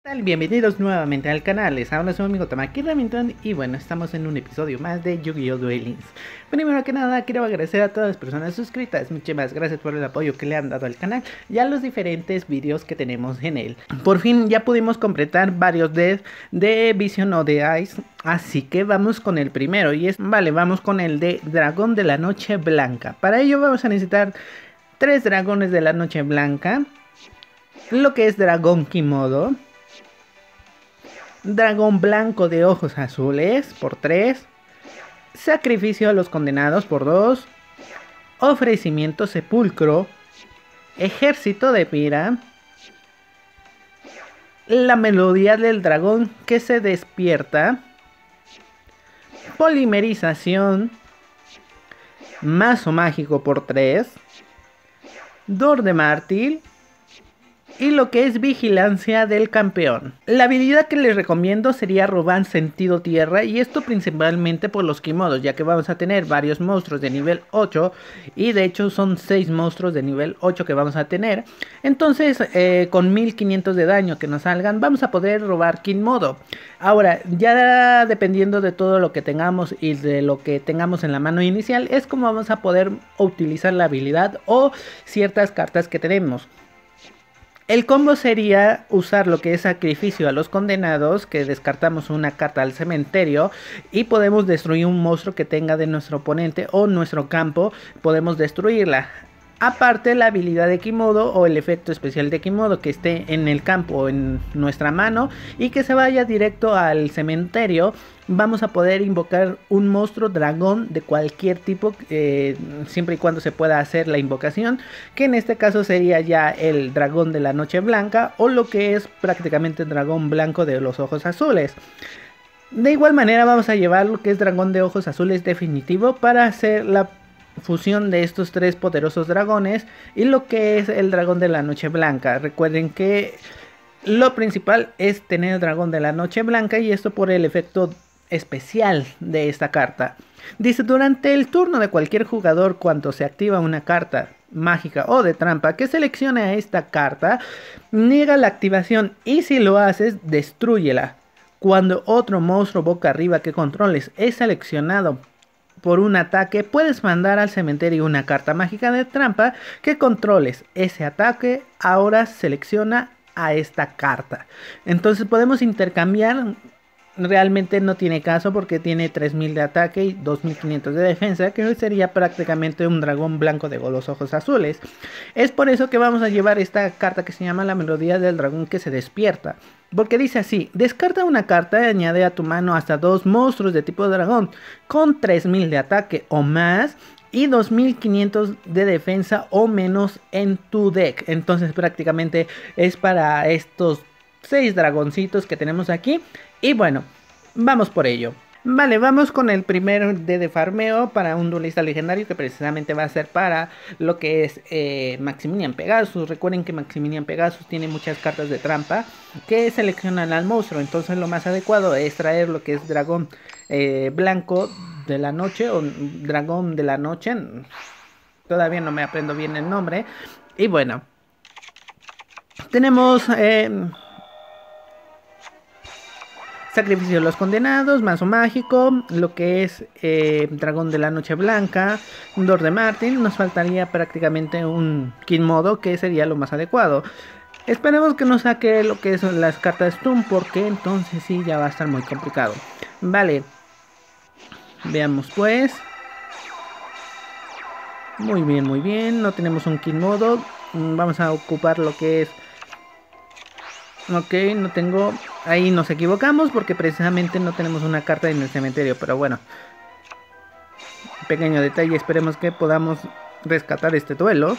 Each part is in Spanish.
Bienvenidos nuevamente al canal, les habla su amigo Tamaki Remington y bueno, estamos en un episodio más de Yu-Gi-Oh! Duel Links. Primero que nada, quiero agradecer a todas las personas suscritas, muchas gracias por el apoyo que le han dado al canal y a los diferentes vídeos que tenemos en él. Por fin ya pudimos completar varios de Vision of the Ice, así que vamos con el primero y vamos con el de Dragón de la Noche Blanca. Para ello vamos a necesitar 3 dragones de la Noche Blanca, lo que es Dragón Kimodo, Dragón blanco de ojos azules por 3. Sacrificio a los condenados por 2. Ofrecimiento sepulcro. Ejército de Pira. La melodía del dragón que se despierta. Polimerización. Mazo mágico por 3. Dor de mártir. Y lo que es vigilancia del campeón. La habilidad que les recomiendo sería robar sentido tierra, y esto principalmente por los Kimodos, ya que vamos a tener varios monstruos de nivel 8 y de hecho son 6 monstruos de nivel 8 que vamos a tener. Entonces con 1500 de daño que nos salgan vamos a poder robar Kimodo. Ahora ya dependiendo de todo lo que tengamos y de lo que tengamos en la mano inicial es como vamos a poder utilizar la habilidad o ciertas cartas que tenemos. El combo sería usar lo que es sacrificio a los condenados, que descartamos una carta al cementerio y podemos destruir un monstruo que tenga de nuestro oponente o nuestro campo, podemos destruirla. Aparte la habilidad de Kimodo o el efecto especial de Kimodo que esté en el campo o en nuestra mano y que se vaya directo al cementerio. Vamos a poder invocar un monstruo dragón de cualquier tipo, siempre y cuando se pueda hacer la invocación, que en este caso sería ya el dragón de la noche blanca o lo que es prácticamente el dragón blanco de los ojos azules. De igual manera vamos a llevar lo que es dragón de ojos azules definitivo para hacer la fusión de estos 3 poderosos dragones y lo que es el dragón de la noche blanca. Recuerden que lo principal es tener el dragón de la noche blanca y esto por el efecto especial de esta carta. Dice: durante el turno de cualquier jugador, cuando se activa una carta mágica o de trampa que seleccione a esta carta, niega la activación y si lo haces, destrúyela. Cuando otro monstruo boca arriba que controles es seleccionado por un ataque, puedes mandar al cementerio una carta mágica de trampa que controles. Ese ataque ahora selecciona a esta carta. Entonces podemos intercambiar. Realmente no tiene caso porque tiene 3000 de ataque y 2500 de defensa, que sería prácticamente un dragón blanco de los ojos azules. Es por eso que vamos a llevar esta carta que se llama la melodía del dragón que se despierta. Porque dice así: descarta una carta y añade a tu mano hasta 2 monstruos de tipo dragón con 3000 de ataque o más y 2500 de defensa o menos en tu deck. Entonces prácticamente es para estos 6 dragoncitos que tenemos aquí. Y bueno, vamos por ello. Vale, vamos con el primero de farmeo para un duelista legendario que precisamente va a ser para lo que es Maximilian Pegasus. Recuerden que Maximilian Pegasus tiene muchas cartas de trampa que seleccionan al monstruo. Entonces lo más adecuado es traer lo que es dragón blanco de la noche o dragón de la noche. Todavía no me aprendo bien el nombre. Y bueno, tenemos sacrificio de los condenados, mazo mágico, lo que es dragón de la noche blanca, un Dor de Martin. Nos faltaría prácticamente un Kimodo, que sería lo más adecuado. Esperemos que nos saque lo que son las cartas Stun, porque entonces sí ya va a estar muy complicado. Vale, veamos pues. Muy bien, no tenemos un Kimodo. Vamos a ocupar lo que es... Ok, no tengo... Ahí nos equivocamos porque precisamente no tenemos una carta en el cementerio. Pero bueno, pequeño detalle, esperemos que podamos rescatar este duelo.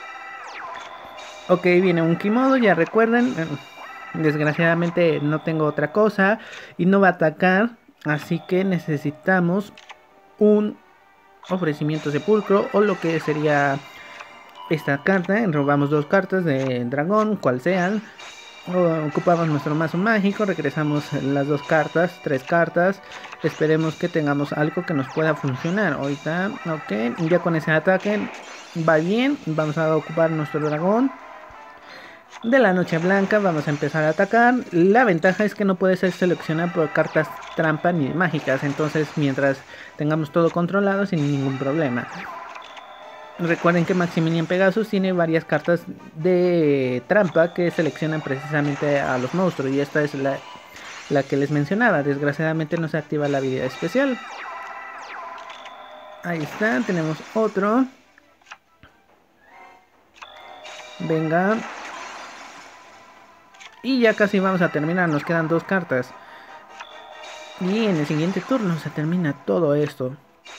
Ok, viene un Kimodo, ya recuerden. Desgraciadamente no tengo otra cosa y no va a atacar. Así que necesitamos un ofrecimiento sepulcro o lo que sería esta carta. Robamos 2 cartas de dragón, cual sean. Ocupamos nuestro mazo mágico, regresamos las 2 cartas, 3 cartas. Esperemos que tengamos algo que nos pueda funcionar. Ahorita, ok, ya con ese ataque va bien. Vamos a ocupar nuestro dragón. de la Noche Blanca. Vamos a empezar a atacar. La ventaja es que no puede ser seleccionada por cartas trampa ni mágicas, entonces mientras tengamos todo controlado sin ningún problema. Recuerden que Maximilian Pegasus tiene varias cartas de trampa que seleccionan precisamente a los monstruos, y esta es la que les mencionaba. Desgraciadamente no se activa la habilidad especial. Ahí está, tenemos otro. Venga. Y ya casi vamos a terminar, nos quedan 2 cartas. Y en el siguiente turno se termina todo esto.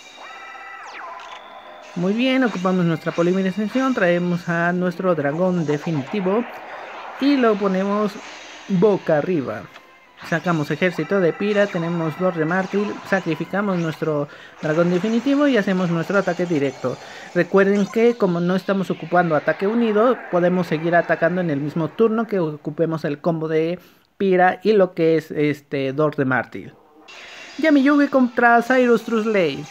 Muy bien, ocupamos nuestra polimerización, traemos a nuestro dragón definitivo y lo ponemos boca arriba. Sacamos ejército de Pira, tenemos Lord de Mártir, sacrificamos nuestro dragón definitivo y hacemos nuestro ataque directo. Recuerden que como no estamos ocupando ataque unido, podemos seguir atacando en el mismo turno que ocupemos el combo de Pira y lo que es Lord de Mártir. Yami Yugi contra Cyrus Trusley.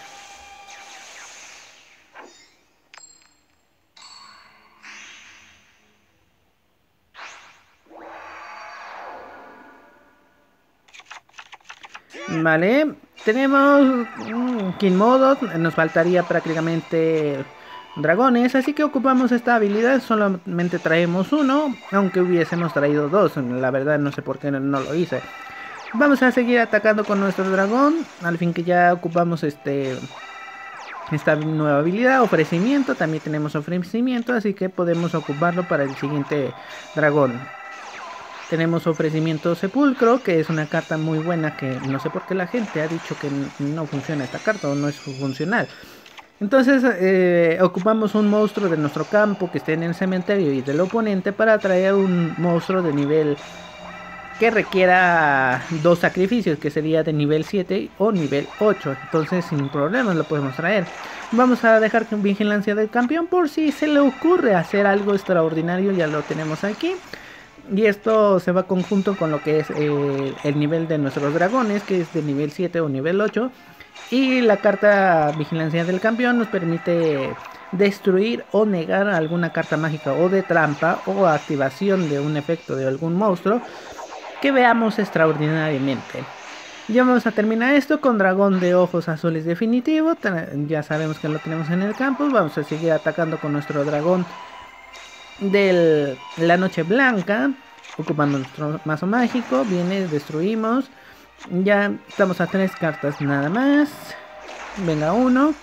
Vale, tenemos King Modo, nos faltaría prácticamente dragones, así que ocupamos esta habilidad, solamente traemos uno, aunque hubiésemos traído 2, la verdad no sé por qué no lo hice. Vamos a seguir atacando con nuestro dragón, al fin que ya ocupamos esta nueva habilidad, ofrecimiento, también tenemos ofrecimiento, así que podemos ocuparlo para el siguiente dragón. Tenemos ofrecimiento sepulcro, que es una carta muy buena que no sé por qué la gente ha dicho que no funciona esta carta o no es funcional. Entonces ocupamos un monstruo de nuestro campo que esté en el cementerio y del oponente para traer un monstruo de nivel que requiera 2 sacrificios, que sería de nivel 7 o nivel 8. Entonces sin problemas lo podemos traer. Vamos a dejar con vigilancia del campeón por si se le ocurre hacer algo extraordinario, ya lo tenemos aquí. Y esto se va conjunto con lo que es el nivel de nuestros dragones, que es de nivel 7 o nivel 8. Y la carta Vigilancia del Campeón nos permite destruir o negar alguna carta mágica o de trampa o activación de un efecto de algún monstruo que veamos extraordinariamente. Ya vamos a terminar esto con dragón de ojos azules definitivo. Ya sabemos que lo tenemos en el campo. Vamos a seguir atacando con nuestro dragón de la Noche Blanca, ocupando nuestro mazo mágico. Viene, destruimos. Ya estamos a 3 cartas nada más. Venga, 1.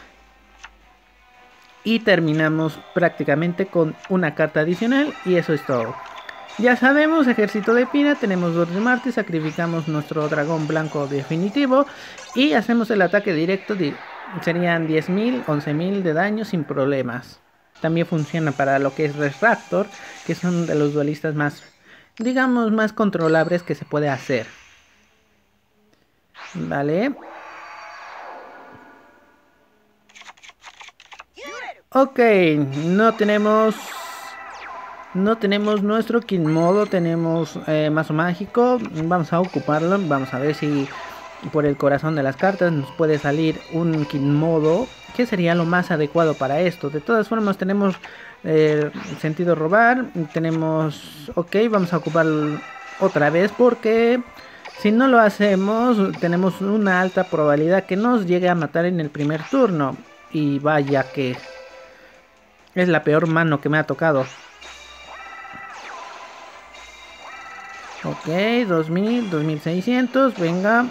Y terminamos prácticamente con una carta adicional. Y eso es todo. Ya sabemos, ejército de Pira, tenemos Lord de Mártir, sacrificamos nuestro dragón blanco definitivo y hacemos el ataque directo. Serían 10.000, 11.000 de daño sin problemas. También funciona para lo que es Restractor, que es uno de los duelistas más, digamos, más controlables que se puede hacer. Vale. Ok, no tenemos nuestro King Modo, tenemos mazo mágico. Vamos a ocuparlo, vamos a ver si por el corazón de las cartas nos puede salir un King Modo, que sería lo más adecuado para esto. De todas formas tenemos sentido robar, tenemos, ok, vamos a ocuparlo otra vez porque si no lo hacemos tenemos una alta probabilidad que nos llegue a matar en el primer turno. Y vaya que es la peor mano que me ha tocado. Ok, 2000, 2600, venga.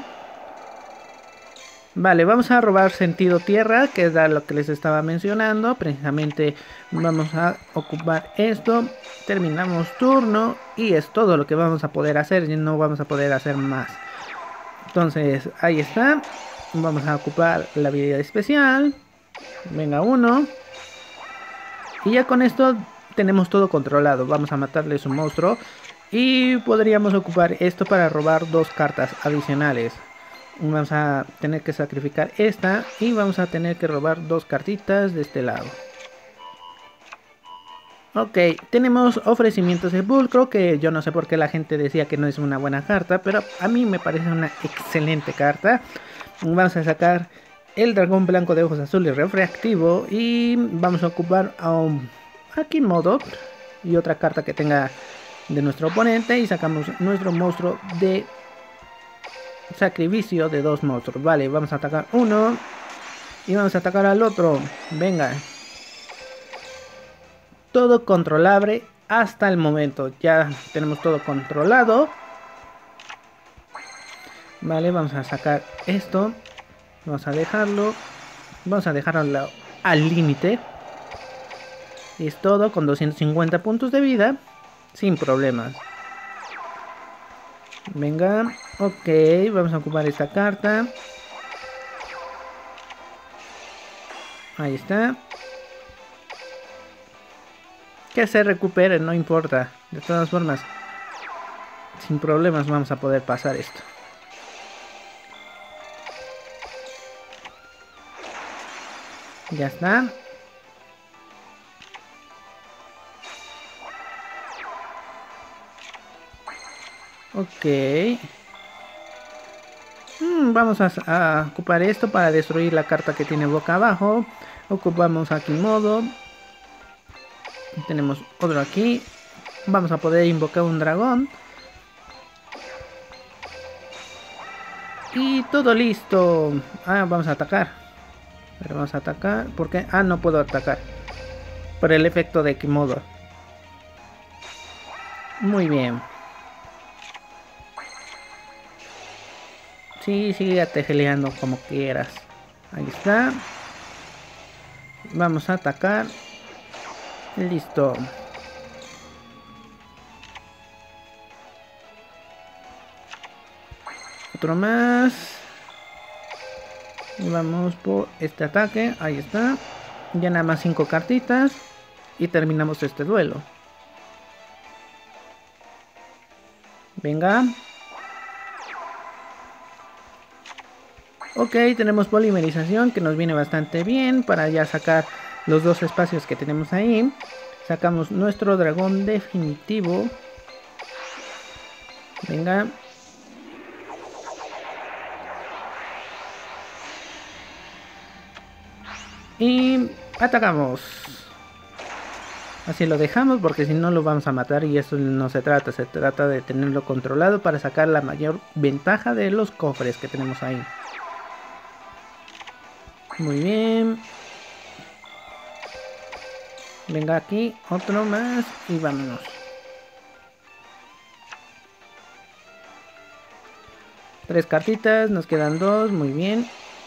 Vale, vamos a robar sentido tierra, que es lo que les estaba mencionando. Precisamente vamos a ocupar esto. Terminamos turno y es todo lo que vamos a poder hacer. Y no vamos a poder hacer más. Entonces, ahí está. Vamos a ocupar la habilidad especial. Venga, 1. Y ya con esto tenemos todo controlado. Vamos a matarle su monstruo. Y podríamos ocupar esto para robar 2 cartas adicionales. Vamos a tener que sacrificar esta y vamos a tener que robar 2 cartitas de este lado. Ok, tenemos ofrecimiento sepulcro, que yo no sé por qué la gente decía que no es una buena carta, pero a mí me parece una excelente carta. Vamos a sacar el dragón blanco de ojos azules refractivo y vamos a ocupar a King Modo y otra carta que tenga de nuestro oponente y sacamos nuestro monstruo de sacrificio de 2 monstruos. Vale, vamos a atacar uno y vamos a atacar al otro. Venga. Todo controlable hasta el momento. Ya tenemos todo controlado. Vale, vamos a sacar esto. Vamos a dejarlo. Vamos a dejarlo al límite. Y es todo con 250 puntos de vida. Sin problemas. Venga. Ok, vamos a ocupar esta carta. Ahí está. Que se recupere, no importa. De todas formas, sin problemas vamos a poder pasar esto. Ya está. Ok. Vamos a ocupar esto para destruir la carta que tiene boca abajo. Ocupamos aquí modo. Tenemos otro aquí. Vamos a poder invocar un dragón. Y todo listo. Vamos a atacar. Pero vamos a atacar. ¿Por qué? No puedo atacar. Por el efecto de Kimodo. Muy bien. Sí, sigue tejeleando como quieras. Ahí está. Vamos a atacar. Listo. Otro más. Vamos por este ataque. Ahí está. Ya nada más 5 cartitas. Y terminamos este duelo. Venga. Ok, tenemos polimerización que nos viene bastante bien para ya sacar los 2 espacios que tenemos ahí. Sacamos nuestro dragón definitivo. Venga. Y atacamos. Así lo dejamos porque si no lo vamos a matar y eso no se trata. Se trata de tenerlo controlado para sacar la mayor ventaja de los cofres que tenemos ahí. Muy bien. Venga aquí, otro más y vámonos. Tres cartitas, nos quedan 2, muy bien.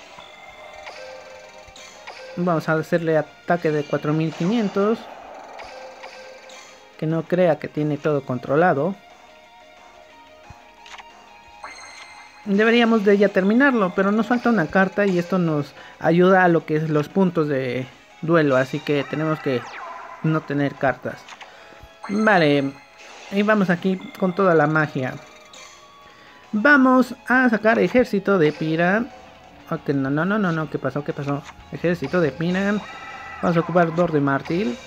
Vamos a hacerle ataque de 4500. Que no crea que tiene todo controlado. Deberíamos de ya terminarlo, pero nos falta una carta y esto nos ayuda a lo que es los puntos de duelo, así que tenemos que no tener cartas. Vale, y vamos aquí con toda la magia. Vamos a sacar ejército de Pira. Okay, no, ¿qué pasó? Ejército de Pira. Vamos a ocupar Dor de Mártir.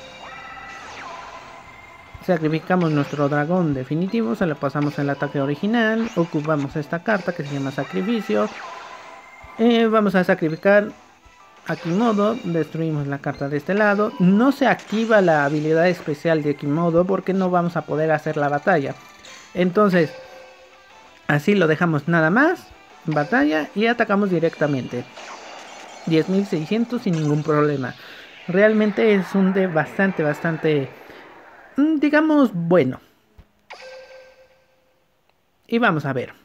Sacrificamos nuestro dragón definitivo, se lo pasamos el ataque original, ocupamos esta carta que se llama sacrificio, vamos a sacrificar a Kimodo, destruimos la carta de este lado, no se activa la habilidad especial de Kimodo porque no vamos a poder hacer la batalla, entonces así lo dejamos nada más, batalla y atacamos directamente, 10.600 sin ningún problema, realmente es un de bastante digamos bueno. Y vamos a ver.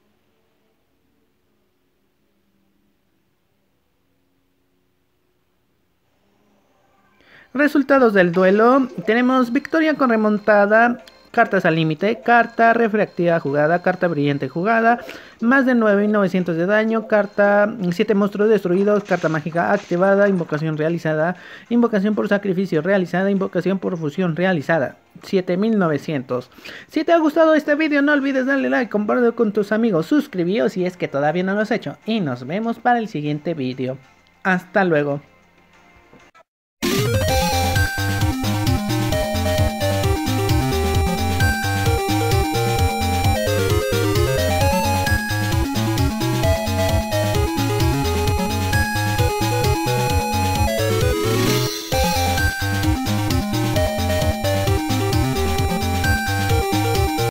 Resultados del duelo. Tenemos victoria con remontada. Cartas al límite, carta refractiva jugada, carta brillante jugada, más de 9.900 de daño, carta 7 monstruos destruidos, carta mágica activada, invocación realizada, invocación por sacrificio realizada, invocación por fusión realizada, 7.900. Si te ha gustado este video no olvides darle like, compártelo con tus amigos, suscribíos si es que todavía no lo has hecho y nos vemos para el siguiente video. Hasta luego.